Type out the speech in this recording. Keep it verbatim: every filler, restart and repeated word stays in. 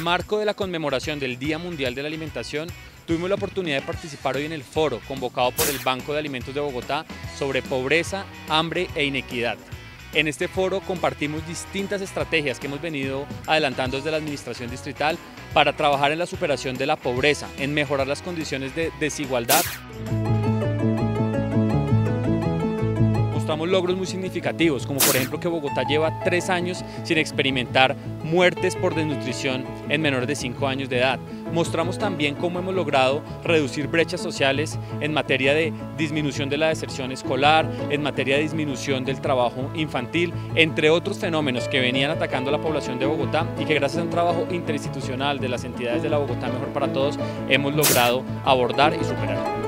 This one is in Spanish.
marco de la conmemoración del Día Mundial de la Alimentación, tuvimos la oportunidad de participar hoy en el foro convocado por el Banco de Alimentos de Bogotá sobre pobreza, hambre e inequidad. En este foro compartimos distintas estrategias que hemos venido adelantando desde la administración distrital para trabajar en la superación de la pobreza, en mejorar las condiciones de desigualdad. Mostramos logros muy significativos, como por ejemplo que Bogotá lleva tres años sin experimentar muertes por desnutrición en menores de cinco años de edad. Mostramos también cómo hemos logrado reducir brechas sociales en materia de disminución de la deserción escolar, en materia de disminución del trabajo infantil, entre otros fenómenos que venían atacando a la población de Bogotá y que gracias a un trabajo interinstitucional de las entidades de la Bogotá Mejor para Todos hemos logrado abordar y superar.